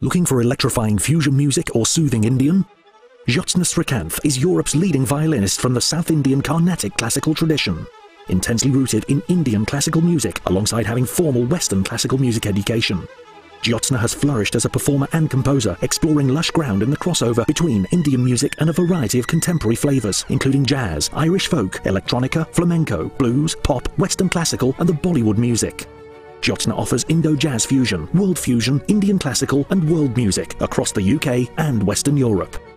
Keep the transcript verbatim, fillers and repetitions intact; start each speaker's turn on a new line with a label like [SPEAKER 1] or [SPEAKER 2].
[SPEAKER 1] Looking for electrifying fusion music or soothing Indian? Jyotsna Srikanth is Europe's leading violinist from the South Indian Carnatic classical tradition. Intensely rooted in Indian classical music alongside having formal Western classical music education, Jyotsna has flourished as a performer and composer, exploring lush ground in the crossover between Indian music and a variety of contemporary flavours, including jazz, Irish folk, electronica, flamenco, blues, pop, Western classical and the Bollywood music. Jyotsna offers indo-jazz fusion, world fusion, Indian classical and world music across the U K and Western Europe.